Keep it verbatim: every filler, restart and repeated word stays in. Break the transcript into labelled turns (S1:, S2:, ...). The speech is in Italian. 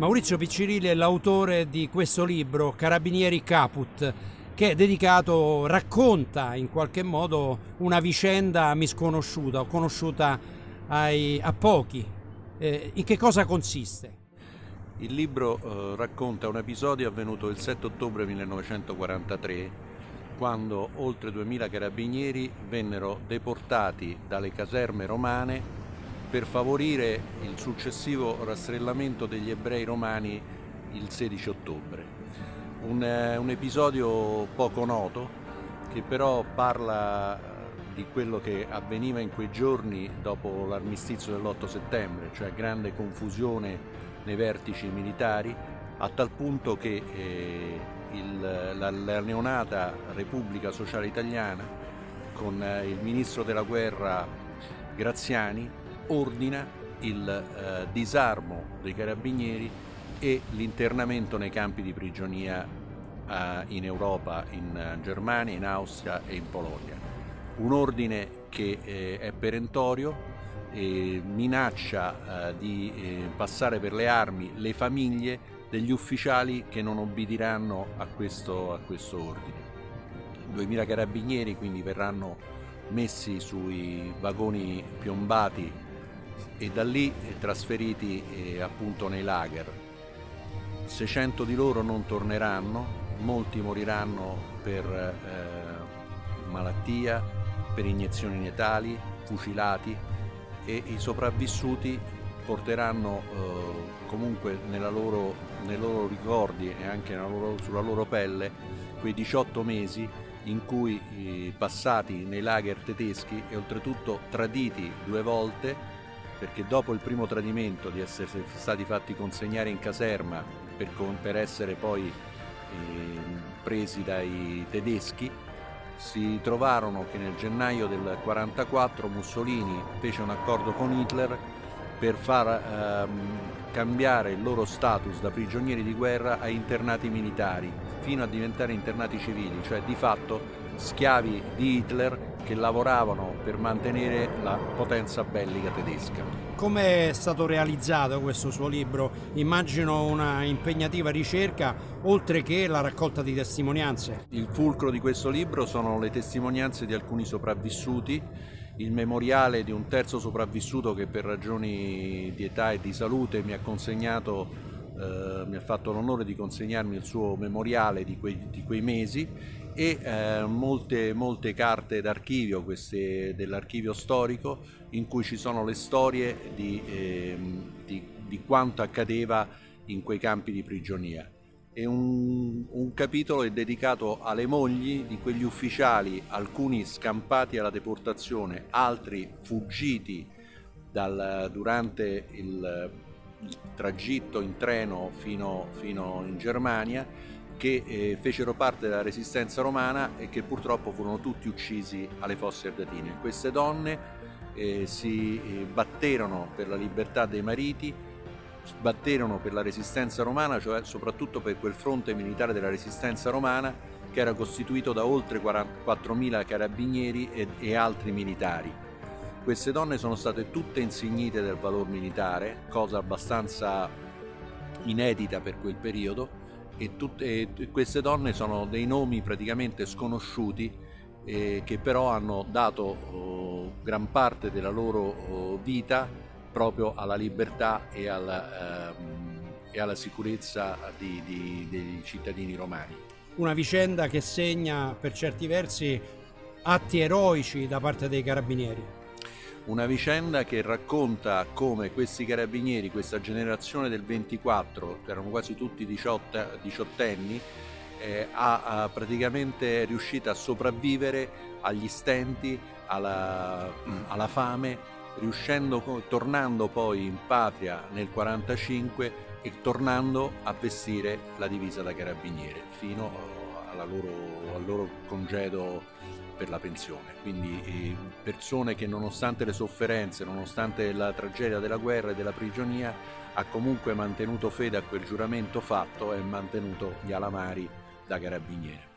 S1: Maurizio Piccirilli è l'autore di questo libro, Carabinieri Caput, che è dedicato, racconta in qualche modo una vicenda misconosciuta o conosciuta ai, a pochi. Eh, in che cosa consiste?
S2: Il libro eh, racconta un episodio avvenuto il sette ottobre millenovecentoquarantatré, quando oltre duemila carabinieri vennero deportati dalle caserme romane per favorire il successivo rastrellamento degli ebrei romani il sedici ottobre. Un, eh, un episodio poco noto, che però parla di quello che avveniva in quei giorni dopo l'armistizio dell'otto settembre, cioè grande confusione nei vertici militari, a tal punto che eh, il, la, la neonata Repubblica Sociale Italiana, con eh, il ministro della guerra Graziani, ordina il eh, disarmo dei carabinieri e l'internamento nei campi di prigionia eh, in Europa, in Germania, in Austria e in Polonia. Un ordine che eh, è perentorio e minaccia eh, di eh, passare per le armi le famiglie degli ufficiali che non obbediranno a questo, a questo ordine. duemila carabinieri quindi verranno messi sui vagoni piombati e da lì trasferiti eh, appunto nei lager. seicento di loro non torneranno, molti moriranno per eh, malattia, per iniezioni letali, fucilati, e i sopravvissuti porteranno eh, comunque nella loro, nei loro ricordi e anche loro, sulla loro pelle quei diciotto mesi in cui eh, passati nei lager tedeschi e oltretutto traditi due volte, perché dopo il primo tradimento di essere stati fatti consegnare in caserma per, per essere poi eh, presi dai tedeschi, si trovarono che nel gennaio del quarantaquattro Mussolini fece un accordo con Hitler per far ehm, cambiare il loro status da prigionieri di guerra a internati militari, fino a diventare internati civili, cioè di fatto schiavi di Hitler che lavoravano per mantenere la potenza bellica tedesca.
S1: Come è stato realizzato questo suo libro? Immagino una impegnativa ricerca, oltre che la raccolta di testimonianze.
S2: Il fulcro di questo libro sono le testimonianze di alcuni sopravvissuti, il memoriale di un terzo sopravvissuto che per ragioni di età e di salute mi ha consegnato, eh, mi ha fatto l'onore di consegnarmi il suo memoriale di quei, di quei mesi, e eh, molte, molte carte d'archivio, queste dell'archivio storico, in cui ci sono le storie di, eh, di, di quanto accadeva in quei campi di prigionia. E un, un capitolo è dedicato alle mogli di quegli ufficiali, alcuni scampati alla deportazione, altri fuggiti dal, durante il, il tragitto in treno fino, fino in Germania, che eh, fecero parte della resistenza romana e che purtroppo furono tutti uccisi alle Fosse Ardeatine. Queste donne eh, si eh, batterono per la libertà dei mariti, batterono per la resistenza romana, cioè soprattutto per quel fronte militare della resistenza romana che era costituito da oltre quattromila carabinieri e, e altri militari. Queste donne sono state tutte insignite del valor militare, cosa abbastanza inedita per quel periodo, e, tutte, e queste donne sono dei nomi praticamente sconosciuti eh, che però hanno dato oh, gran parte della loro oh, vita proprio alla libertà e alla, ehm, e alla sicurezza di, di, dei cittadini romani.
S1: Una vicenda che segna per certi versi atti eroici da parte dei carabinieri.
S2: Una vicenda che racconta come questi carabinieri, questa generazione del ventiquattro, che erano quasi tutti diciottenni, eh, ha, ha praticamente riuscito a sopravvivere agli stenti, alla, alla fame, riuscendo, tornando poi in patria nel quarantacinque e tornando a vestire la divisa da carabiniere fino alla loro, al loro congedo per la pensione. Quindi eh, persone che nonostante le sofferenze, nonostante la tragedia della guerra e della prigionia, ha comunque mantenuto fede a quel giuramento fatto e mantenuto gli alamari da carabiniere.